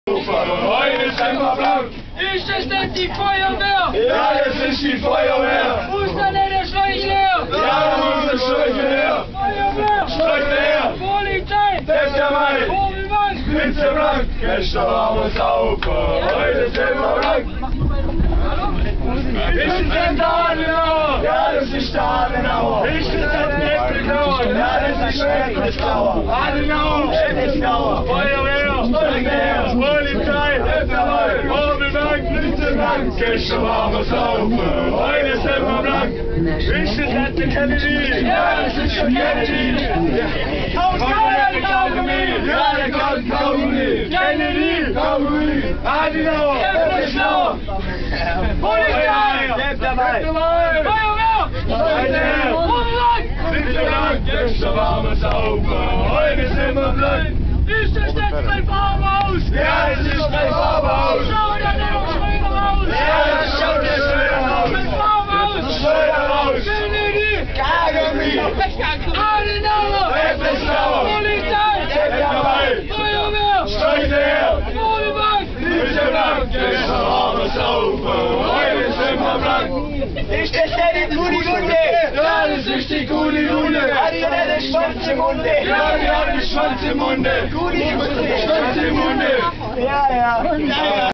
Heute ist immer blank. Ist das nicht die Feuerwehr? Ja, das ist die Feuerwehr. Wo ist denn der Schläuch leer? Ja, da muss der Schläuche her. Feuerwehr! Schläuche her. Polizei! Dezember. Hobelmann! Spitze blank. Gestern war es sauber. Heute ist immer blank. Ist es denn der Adenauer? Ja, das ist der Adenauer. Ist es denn Eppenauer? Ja, das ist Eppenauer. Adenauer. Eppenauer. Feuerwehr. Feuerwehr. Polizei. Dezember. Hobelmann. Spitze blank. Gestern war es sauber. Heute ist immer blank. Ist es denn der Kennedy? Ja, das ist der Kennedy. Ja, der Kaugummi. Kennedy. Kaugummi. Adenauer. Eppenauer. Polizei! Feuerwehr! Hobelmann! Spitze blank. Gestern war es sauber. Heute ist immer blank. Ist das nicht mein Farbenhaus? Ja, das ist mein Farbenhaus. Schau, da ist noch schöner aus! Ja, das schaut ja schöner aus. Mein Farbenhaus! Schöner aus. Kennedy! Kaugummi. Adenauer! Eppenauer. Polizei! Dezember. Feuerwehr! Schläuche her. Hobelmann! Spitze blank. Gestern war es sauber. Heute ist immer blank. Ist das denn die Kunigunde? Ja, das ist die Kunigunde. Hat ihr denn den Schwanz im Munde? Ja, die hat den Schwanz im Munde. Kunigunde. Schwanz im Munde. Ja, ja.